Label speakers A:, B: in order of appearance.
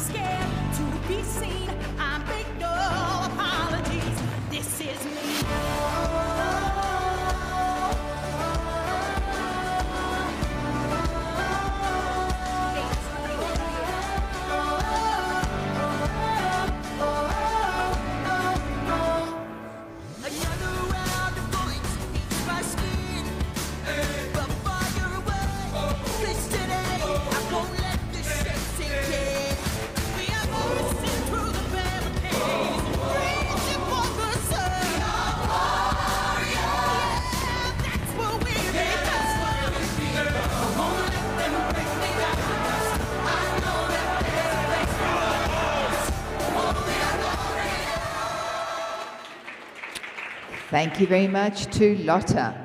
A: scared to be seen. I make no apologies. This is me.
B: Thank you very much to Lotta.